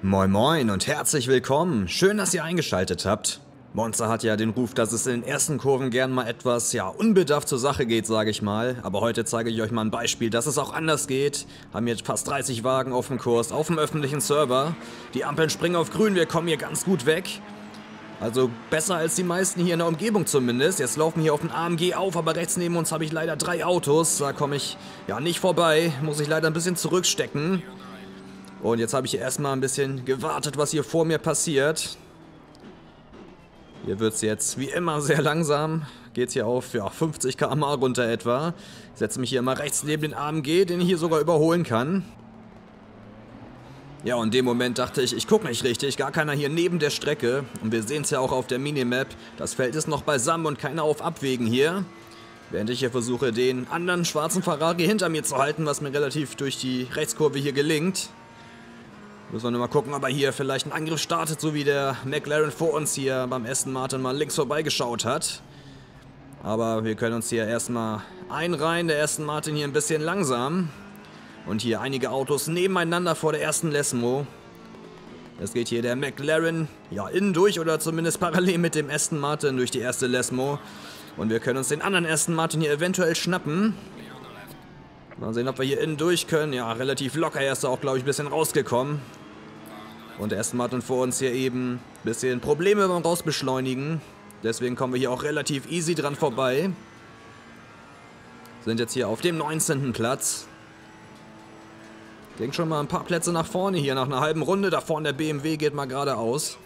Moin Moin und herzlich willkommen. Schön, dass ihr eingeschaltet habt. Monster hat ja den Ruf, dass es in den ersten Kurven gern mal etwas, unbedarft zur Sache geht, sage ich mal. Aber heute zeige ich euch mal ein Beispiel, dass es auch anders geht. Haben jetzt fast 30 Wagen auf dem Kurs, auf dem öffentlichen Server. Die Ampeln springen auf grün, wir kommen hier ganz gut weg. Also besser als die meisten hier in der Umgebung zumindest. Jetzt laufen wir hier auf den AMG auf, aber rechts neben uns habe ich leider 3 Autos. Da komme ich nicht vorbei, muss ich leider ein bisschen zurückstecken. Und jetzt habe ich erstmal ein bisschen gewartet, was hier vor mir passiert. Hier wird es jetzt wie immer sehr langsam. Geht es hier auf 50 km/h runter etwa. Ich setze mich hier mal rechts neben den AMG, den ich hier sogar überholen kann. Ja, und in dem Moment dachte ich, ich gucke nicht richtig, gar keiner hier neben der Strecke. Und wir sehen es ja auch auf der Minimap, das Feld ist noch beisammen und keiner auf Abwägen hier. Während ich hier versuche, den anderen schwarzen Ferrari hinter mir zu halten, was mir relativ durch die Rechtskurve hier gelingt. Müssen wir nur mal gucken, ob er hier vielleicht einen Angriff startet, so wie der McLaren vor uns hier beim Aston Martin mal links vorbeigeschaut hat. Aber wir können uns hier erstmal einreihen, der Aston Martin hier ein bisschen langsam. Und hier einige Autos nebeneinander vor der ersten Lesmo. Es geht hier der McLaren innen durch oder zumindest parallel mit dem Aston Martin durch die erste Lesmo. Und wir können uns den anderen Aston Martin hier eventuell schnappen. Mal sehen, ob wir hier innen durch können. Ja, relativ locker. Er ist da auch, glaube ich, ein bisschen rausgekommen. Und der Aston Martin vor uns hier eben ein bisschen Probleme beim Rausbeschleunigen. Deswegen kommen wir hier auch relativ easy dran vorbei. Sind jetzt hier auf dem 19. Platz. Ging schon mal ein paar Plätze nach vorne hier nach einer halben Runde. Da vorne der BMW geht mal geradeaus.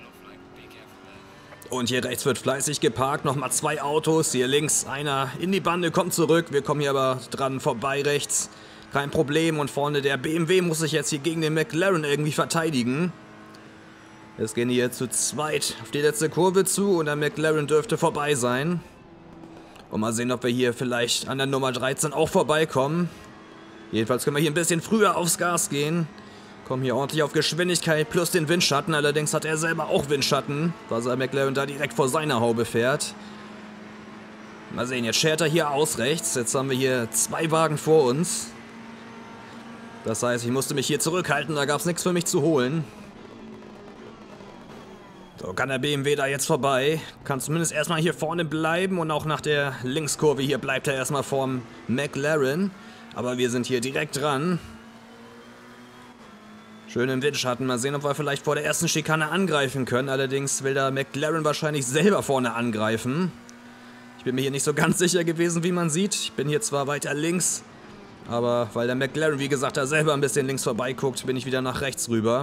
Und hier rechts wird fleißig geparkt. Nochmal 2 Autos. Hier links einer in die Bande, kommt zurück. Wir kommen hier aber dran vorbei rechts. Kein Problem. Und vorne der BMW muss sich jetzt hier gegen den McLaren irgendwie verteidigen. Jetzt gehen die hier zu zweit auf die letzte Kurve zu. Und der McLaren dürfte vorbei sein. Und mal sehen, ob wir hier vielleicht an der Nummer 13 auch vorbeikommen. Jedenfalls können wir hier ein bisschen früher aufs Gas gehen. Kommen hier ordentlich auf Geschwindigkeit plus den Windschatten. Allerdings hat er selber auch Windschatten, weil sein McLaren da direkt vor seiner Haube fährt. Mal sehen, jetzt schert er hier aus rechts. Jetzt haben wir hier 2 Wagen vor uns. Das heißt, ich musste mich hier zurückhalten, da gab es nichts für mich zu holen. So, kann der BMW da jetzt vorbei. Kann zumindest erstmal hier vorne bleiben und auch nach der Linkskurve hier bleibt er erstmal vorm McLaren. Aber wir sind hier direkt dran. Schön im Windschatten. Mal sehen, ob wir vielleicht vor der ersten Schikane angreifen können. Allerdings will der McLaren wahrscheinlich selber vorne angreifen. Ich bin mir hier nicht so ganz sicher gewesen, wie man sieht. Ich bin hier zwar weiter links, aber weil der McLaren, wie gesagt, da selber ein bisschen links vorbeiguckt, bin ich wieder nach rechts rüber.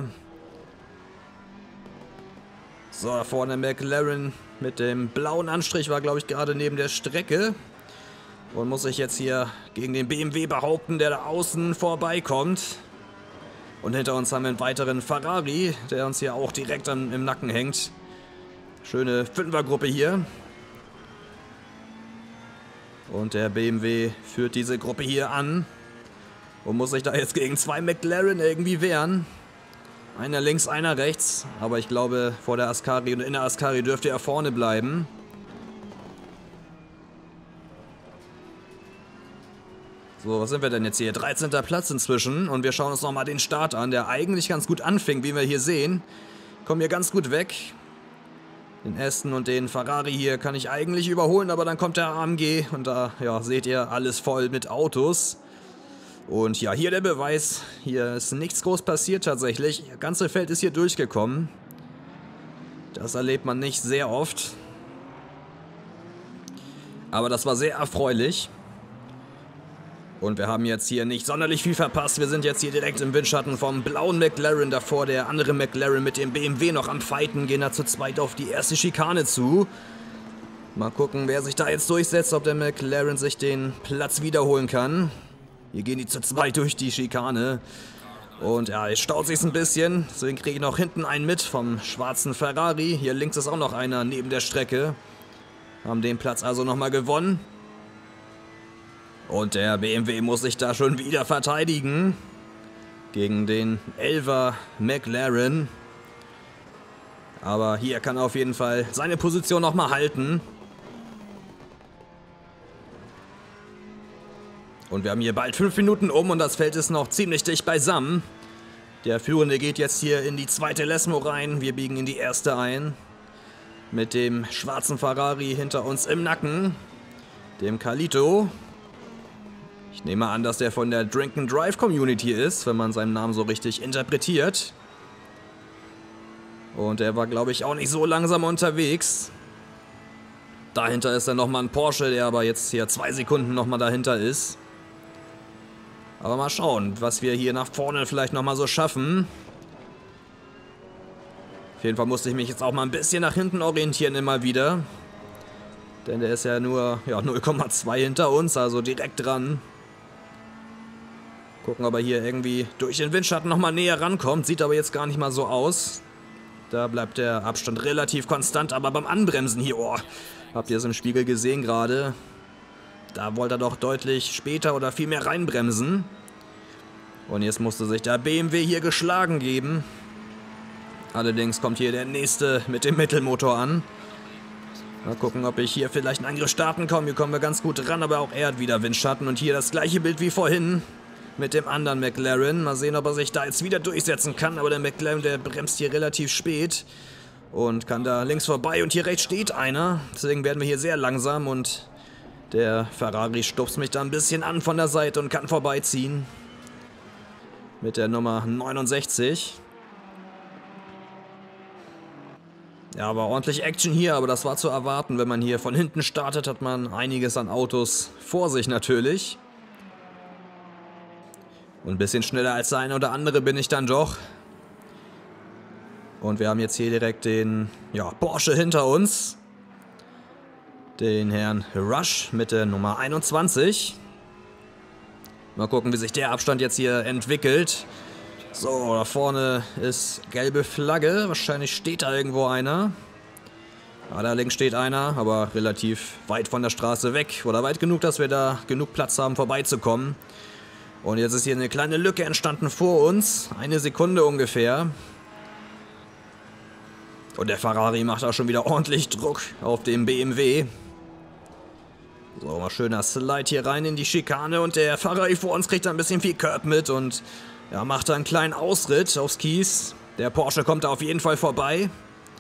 So, da vorne der McLaren mit dem blauen Anstrich war, glaube ich, gerade neben der Strecke. Und muss sich jetzt hier gegen den BMW behaupten, der da außen vorbeikommt. Und hinter uns haben wir einen weiteren Ferrari, der uns hier auch direkt im Nacken hängt. Schöne 5er-Gruppe hier. Und der BMW führt diese Gruppe hier an. Und muss sich da jetzt gegen 2 McLaren irgendwie wehren. Einer links, einer rechts. Aber ich glaube, vor der Ascari und in der Ascari dürfte er vorne bleiben. So, was sind wir denn jetzt hier? 13. Platz inzwischen und wir schauen uns nochmal den Start an, der eigentlich ganz gut anfing, wie wir hier sehen. Kommen hier ganz gut weg. Den Aston und den Ferrari hier kann ich eigentlich überholen, aber dann kommt der AMG und da, seht ihr, alles voll mit Autos. Und ja, hier der Beweis, hier ist nichts groß passiert tatsächlich. Das ganze Feld ist hier durchgekommen. Das erlebt man nicht sehr oft. Aber das war sehr erfreulich. Und wir haben jetzt hier nicht sonderlich viel verpasst. Wir sind jetzt hier direkt im Windschatten vom blauen McLaren. Davor der andere McLaren mit dem BMW noch am Fighten. Gehen da zu zweit auf die erste Schikane zu. Mal gucken, wer sich da jetzt durchsetzt. Ob der McLaren sich den Platz wiederholen kann. Hier gehen die zu zweit durch die Schikane. Und ja, es staut sich ein bisschen. Deswegen kriege ich noch hinten einen mit vom schwarzen Ferrari. Hier links ist auch noch einer neben der Strecke. Haben den Platz also nochmal gewonnen. Und der BMW muss sich da schon wieder verteidigen gegen den 11er McLaren. Aber hier kann er auf jeden Fall seine Position nochmal halten. Und wir haben hier bald 5 Minuten um und das Feld ist noch ziemlich dicht beisammen. Der Führende geht jetzt hier in die zweite Lesmo rein. Wir biegen in die erste ein. Mit dem schwarzen Ferrari hinter uns im Nacken. Dem Carlito. Ich nehme an, dass der von der Drink and Drive Community ist, wenn man seinen Namen so richtig interpretiert. Und er war, glaube ich, auch nicht so langsam unterwegs. Dahinter ist dann nochmal ein Porsche, der aber jetzt hier 2 Sekunden nochmal dahinter ist. Aber mal schauen, was wir hier nach vorne vielleicht nochmal so schaffen. Auf jeden Fall musste ich mich jetzt auch mal ein bisschen nach hinten orientieren immer wieder. Denn der ist ja nur 0,2 hinter uns, also direkt dran. Gucken, ob er hier irgendwie durch den Windschatten nochmal näher rankommt. Sieht aber jetzt gar nicht mal so aus. Da bleibt der Abstand relativ konstant, aber beim Anbremsen hier, habt ihr es im Spiegel gesehen gerade? Da wollte er doch deutlich später oder viel mehr reinbremsen. Und jetzt musste sich der BMW hier geschlagen geben. Allerdings kommt hier der nächste mit dem Mittelmotor an. Mal gucken, ob ich hier vielleicht einen Angriff starten komme. Hier kommen wir ganz gut ran, aber auch er hat wieder Windschatten. Und hier das gleiche Bild wie vorhin mit dem anderen McLaren. Mal sehen, ob er sich da jetzt wieder durchsetzen kann. Aber der McLaren, der bremst hier relativ spät. Und kann da links vorbei. Und hier rechts steht einer. Deswegen werden wir hier sehr langsam. Und der Ferrari stupst mich da ein bisschen an von der Seite und kann vorbeiziehen. Mit der Nummer 69. Ja, war ordentlich Action hier, aber das war zu erwarten. Wenn man hier von hinten startet, hat man einiges an Autos vor sich natürlich. Und ein bisschen schneller als der eine oder andere bin ich dann doch. Und wir haben jetzt hier direkt den Porsche hinter uns. Den Herrn Rush mit der Nummer 21. Mal gucken, wie sich der Abstand jetzt hier entwickelt. So, da vorne ist gelbe Flagge. Wahrscheinlich steht da irgendwo einer. Ja, da links steht einer, aber relativ weit von der Straße weg. Oder weit genug, dass wir da genug Platz haben, vorbeizukommen. Und jetzt ist hier eine kleine Lücke entstanden vor uns. 1 Sekunde ungefähr. Und der Ferrari macht auch schon wieder ordentlich Druck auf dem BMW. So, mal schöner Slide hier rein in die Schikane. Und der Ferrari vor uns kriegt da ein bisschen viel Curb mit und macht da einen kleinen Ausritt aufs Kies. Der Porsche kommt da auf jeden Fall vorbei.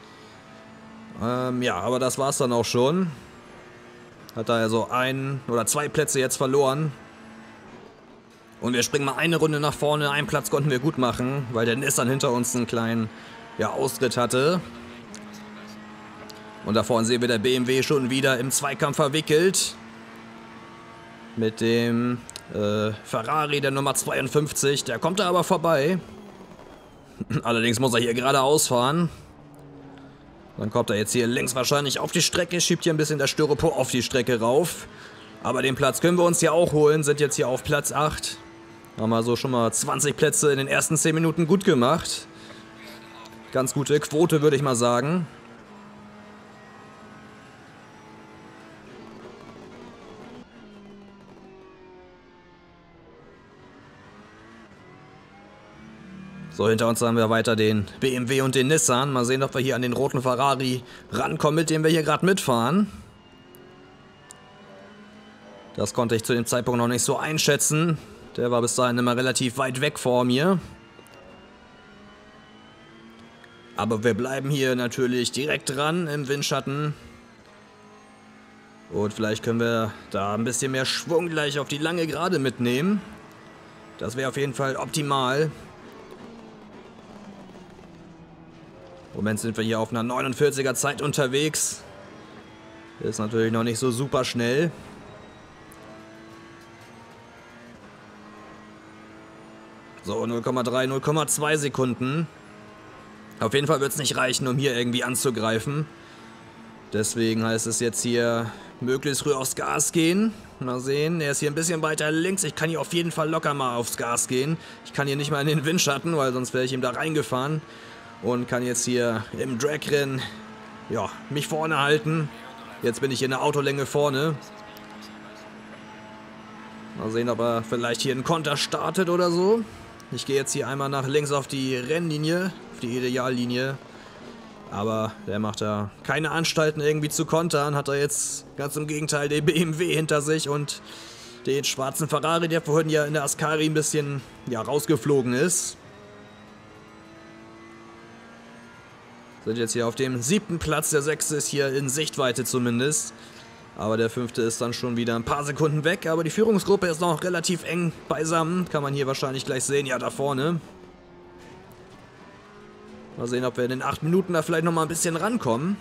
Aber das war's dann auch schon. Hat da also 1 oder 2 Plätze jetzt verloren. Und wir springen mal eine Runde nach vorne. Einen Platz konnten wir gut machen, weil der Nissan hinter uns einen kleinen Ausritt hatte. Und da vorne sehen wir der BMW schon wieder im Zweikampf verwickelt. Mit dem Ferrari, der Nummer 52. Der kommt da aber vorbei. Allerdings muss er hier geradeaus fahren. Dann kommt er jetzt hier links wahrscheinlich auf die Strecke. Schiebt hier ein bisschen das Styropor auf die Strecke rauf. Aber den Platz können wir uns ja auch holen. Sind jetzt hier auf Platz 8. Haben also schon mal 20 Plätze in den ersten 10 Minuten gut gemacht. Ganz gute Quote, würde ich mal sagen. So, hinter uns haben wir weiter den BMW und den Nissan. Mal sehen, ob wir hier an den roten Ferrari rankommen, mit dem wir hier gerade mitfahren. Das konnte ich zu dem Zeitpunkt noch nicht so einschätzen. Der war bis dahin immer relativ weit weg vor mir. Aber wir bleiben hier natürlich direkt dran im Windschatten. Und vielleicht können wir da ein bisschen mehr Schwung gleich auf die lange Gerade mitnehmen. Das wäre auf jeden Fall optimal. Im Moment sind wir hier auf einer 49er Zeit unterwegs. Ist natürlich noch nicht so super schnell. So, 0,3, 0,2 Sekunden. Auf jeden Fall wird es nicht reichen, um hier irgendwie anzugreifen. Deswegen heißt es jetzt hier möglichst früh aufs Gas gehen. Mal sehen, er ist hier ein bisschen weiter links. Ich kann hier auf jeden Fall locker mal aufs Gas gehen. Ich kann hier nicht mal in den Windschatten, weil sonst wäre ich ihm da reingefahren. Und kann jetzt hier im Dragrennen mich vorne halten. Jetzt bin ich in der Autolänge vorne. Mal sehen, ob er vielleicht hier einen Konter startet oder so. Ich gehe jetzt hier einmal nach links auf die Rennlinie, auf die Ideallinie. Aber der macht da keine Anstalten irgendwie zu kontern. Hat er jetzt ganz im Gegenteil den BMW hinter sich und den schwarzen Ferrari, der vorhin ja in der Ascari ein bisschen rausgeflogen ist. Sind jetzt hier auf dem 7. Platz, der 6. ist hier in Sichtweite zumindest. Aber der 5. ist dann schon wieder ein paar Sekunden weg. Aber die Führungsgruppe ist noch relativ eng beisammen. Kann man hier wahrscheinlich gleich sehen. Ja, da vorne. Mal sehen, ob wir in den 8 Minuten da vielleicht nochmal ein bisschen rankommen.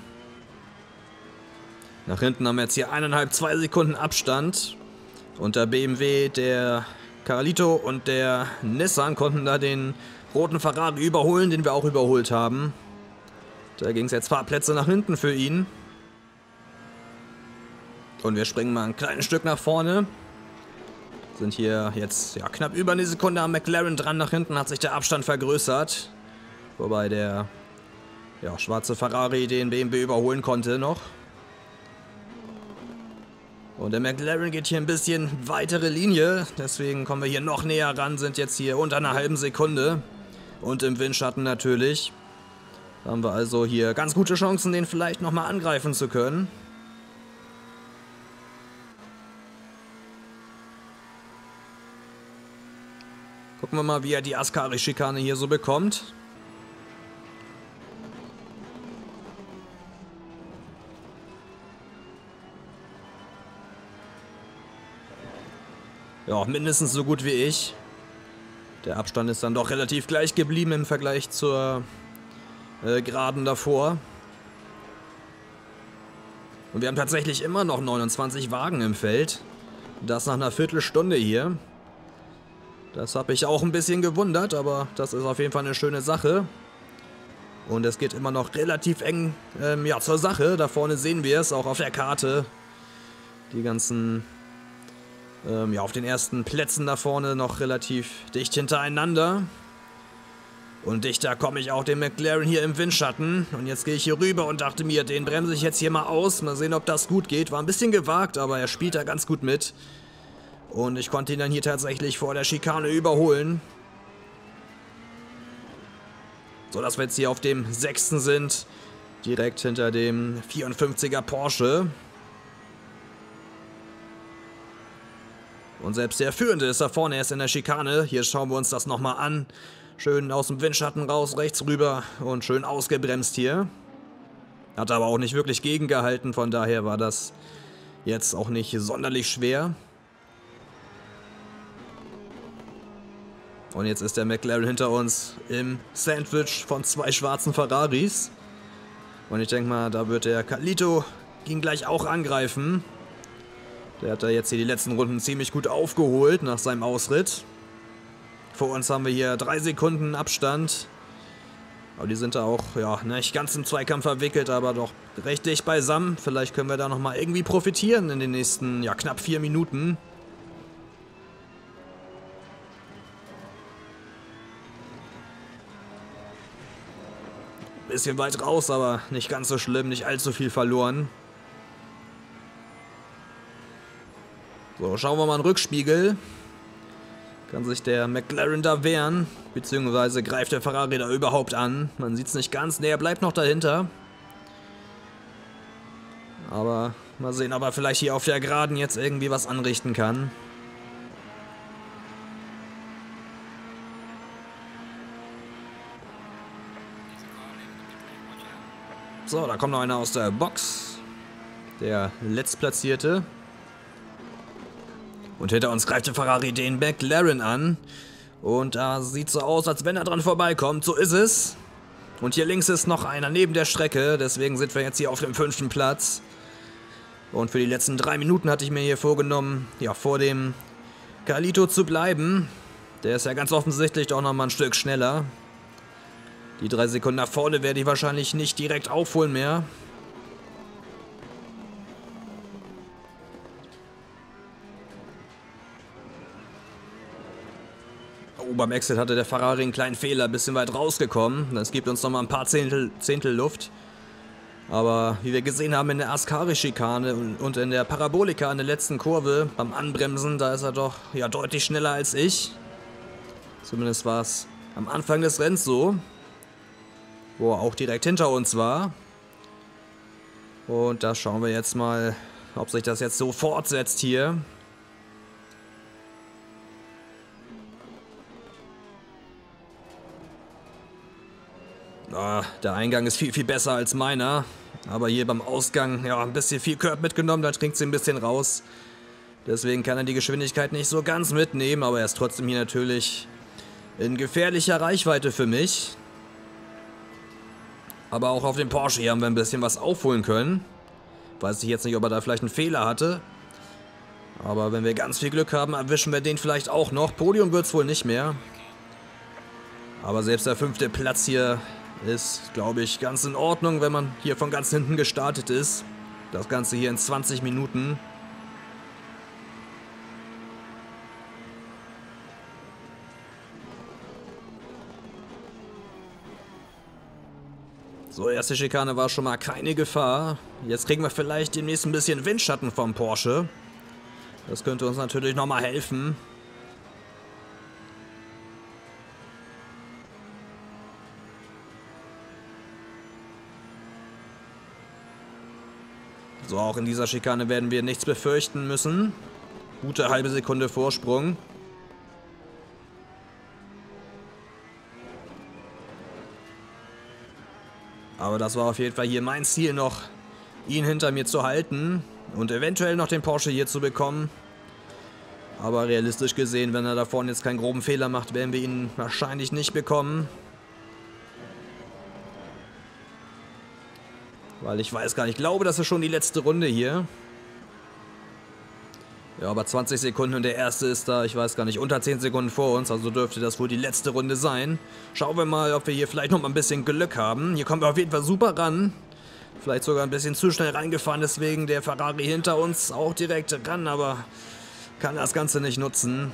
Nach hinten haben wir jetzt hier 1,5, 2 Sekunden Abstand. Und der BMW, der Carlito und der Nissan konnten da den roten Ferrari überholen, den wir auch überholt haben. Da ging es jetzt ein paar Plätze nach hinten für ihn. Und wir springen mal ein kleines Stück nach vorne. Sind hier jetzt ja, knapp über eine Sekunde am McLaren dran. Nach hinten hat sich der Abstand vergrößert. Wobei der schwarze Ferrari den BMW überholen konnte noch. Und der McLaren geht hier ein bisschen weitere Linie. Deswegen kommen wir hier noch näher ran. Sind jetzt hier unter einer halben Sekunde. Und im Windschatten natürlich. Da haben wir also hier ganz gute Chancen, den vielleicht nochmal angreifen zu können. Gucken wir mal, wie er die Ascari-Schikane hier so bekommt. Ja, mindestens so gut wie ich. Der Abstand ist dann doch relativ gleich geblieben im Vergleich zur Geraden davor. Und wir haben tatsächlich immer noch 29 Wagen im Feld. Das nach einer Viertelstunde hier. Das habe ich auch ein bisschen gewundert, aber das ist auf jeden Fall eine schöne Sache. Und es geht immer noch relativ eng zur Sache. Da vorne sehen wir es, auch auf der Karte. Die ganzen, auf den ersten Plätzen da vorne noch relativ dicht hintereinander. Und dichter komme ich auch dem McLaren hier im Windschatten. Und jetzt gehe ich hier rüber und dachte mir, den bremse ich jetzt hier mal aus. Mal sehen, ob das gut geht. War ein bisschen gewagt, aber er spielt da ganz gut mit. Und ich konnte ihn dann hier tatsächlich vor der Schikane überholen. So, dass wir jetzt hier auf dem 6. sind. Direkt hinter dem 54er Porsche. Und selbst der Führende ist da vorne erst in der Schikane. Hier schauen wir uns das nochmal an. Schön aus dem Windschatten raus, rechts rüber und schön ausgebremst hier. Hat aber auch nicht wirklich gegengehalten, von daher war das jetzt auch nicht sonderlich schwer. Und jetzt ist der McLaren hinter uns im Sandwich von 2 schwarzen Ferraris. Und ich denke mal, da wird der Carlito ihn gleich auch angreifen. Der hat da jetzt hier die letzten Runden ziemlich gut aufgeholt nach seinem Ausritt. Vor uns haben wir hier 3 Sekunden Abstand. Aber die sind da auch, nicht ganz im Zweikampf verwickelt, aber doch recht dicht beisammen. Vielleicht können wir da nochmal irgendwie profitieren in den nächsten, knapp 4 Minuten. Bisschen weit raus, aber nicht ganz so schlimm, nicht allzu viel verloren. So, schauen wir mal in den Rückspiegel. Kann sich der McLaren da wehren, beziehungsweise greift der Ferrari da überhaupt an. Man sieht es nicht ganz, er bleibt noch dahinter. Aber mal sehen, ob er vielleicht hier auf der Geraden jetzt irgendwie was anrichten kann. So, da kommt noch einer aus der Box. Der Letztplatzierte. Und hinter uns greift der Ferrari den McLaren an. Und da sieht so aus, als wenn er dran vorbeikommt. So ist es. Und hier links ist noch einer neben der Strecke. Deswegen sind wir jetzt hier auf dem 5. Platz. Und für die letzten 3 Minuten hatte ich mir hier vorgenommen, vor dem Carlito zu bleiben. Der ist ja ganz offensichtlich doch nochmal ein Stück schneller. Die 3 Sekunden nach vorne werde ich wahrscheinlich nicht direkt aufholen mehr. Beim Exit hatte der Ferrari einen kleinen Fehler, ein bisschen weit rausgekommen. Das gibt uns nochmal ein paar Zehntel Luft. Aber wie wir gesehen haben in der Ascari-Schikane und in der Parabolika in der letzten Kurve, beim Anbremsen, da ist er doch deutlich schneller als ich. Zumindest war es am Anfang des Rennens so, wo er auch direkt hinter uns war. Und da schauen wir jetzt mal, ob sich das jetzt so fortsetzt hier. Der Eingang ist viel, viel besser als meiner. Aber hier beim Ausgang, ja, ein bisschen viel Curb mitgenommen, da trinkt sie ein bisschen raus. Deswegen kann er die Geschwindigkeit nicht so ganz mitnehmen, aber er ist trotzdem hier natürlich in gefährlicher Reichweite für mich. Aber auch auf dem Porsche hier haben wir ein bisschen was aufholen können. Weiß ich jetzt nicht, ob er da vielleicht einen Fehler hatte. Aber wenn wir ganz viel Glück haben, erwischen wir den vielleicht auch noch. Podium wird es wohl nicht mehr. Aber selbst der 5. Platz hier ist, glaube ich, ganz in Ordnung, wenn man hier von ganz hinten gestartet ist. Das Ganze hier in 20 Minuten. So, erste Schikane war schon mal keine Gefahr. Jetzt kriegen wir vielleicht demnächst ein bisschen Windschatten vom Porsche. Das könnte uns natürlich nochmal helfen. So, auch in dieser Schikane werden wir nichts befürchten müssen. Gute halbe Sekunde Vorsprung. Aber das war auf jeden Fall hier mein Ziel noch, ihn hinter mir zu halten und eventuell noch den Porsche hier zu bekommen. Aber realistisch gesehen, wenn er da vorne jetzt keinen groben Fehler macht, werden wir ihn wahrscheinlich nicht bekommen. Weil ich weiß gar nicht, ich glaube, das ist schon die letzte Runde hier. Ja, aber 20 Sekunden und der erste ist da, ich weiß gar nicht, unter 10 Sekunden vor uns. Also dürfte das wohl die letzte Runde sein. Schauen wir mal, ob wir hier vielleicht noch mal ein bisschen Glück haben. Hier kommen wir auf jeden Fall super ran. Vielleicht sogar ein bisschen zu schnell reingefahren, deswegen der Ferrari hinter uns auch direkt ran, aber kann das Ganze nicht nutzen.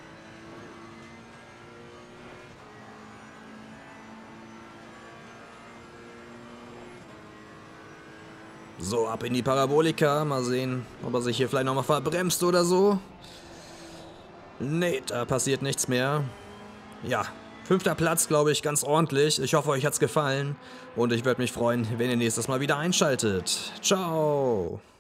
So, ab in die Parabolika. Mal sehen, ob er sich hier vielleicht nochmal verbremst oder so. Nee, da passiert nichts mehr. Ja, 5. Platz, glaube ich, ganz ordentlich. Ich hoffe, euch hat's gefallen. Und ich würde mich freuen, wenn ihr nächstes Mal wieder einschaltet. Ciao!